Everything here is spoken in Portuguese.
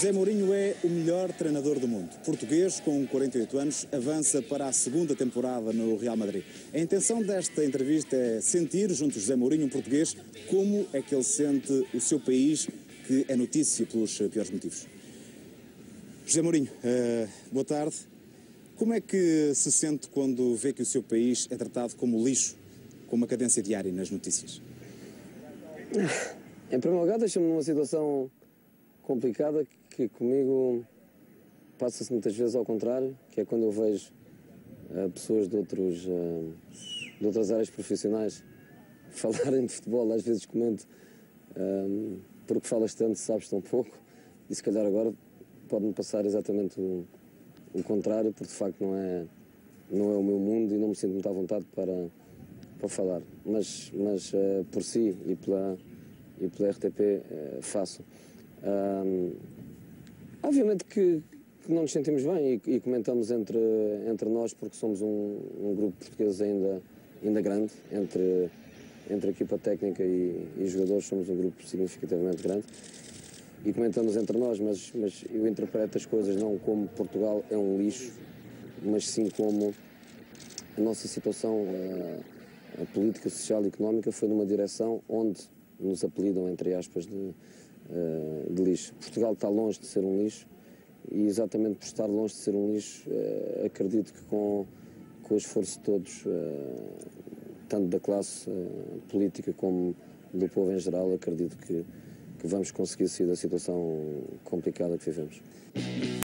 José Mourinho é o melhor treinador do mundo. Português, com 48 anos, avança para a segunda temporada no Real Madrid. A intenção desta entrevista é sentir, junto a José Mourinho, um português, como é que ele sente o seu país, que é notícia pelos piores motivos. José Mourinho, boa tarde. Como é que se sente quando vê que o seu país é tratado como lixo, com uma cadência diária nas notícias? Em primeiro lugar, deixa-me numa situação complicada que comigo passa-se muitas vezes ao contrário, que é quando eu vejo pessoas de outras áreas profissionais falarem de futebol. Às vezes comento, porque falas tanto, sabes tão pouco, e se calhar agora pode-me passar exatamente o contrário, porque de facto não é o meu mundo e não me sinto muito à vontade para falar, mas por si e pela RTP faço. Obviamente que não nos sentimos bem e comentamos entre nós, porque somos um grupo português ainda grande, entre a equipa técnica e jogadores somos um grupo significativamente grande, e comentamos entre nós, mas eu interpreto as coisas não como Portugal é um lixo, mas sim como a nossa situação a política, social e económica foi numa direção onde nos apelidam, entre aspas, de lixo. Portugal está longe de ser um lixo e exatamente por estar longe de ser um lixo, acredito que com o esforço de todos, tanto da classe política como do povo em geral, acredito que vamos conseguir sair da situação complicada que vivemos.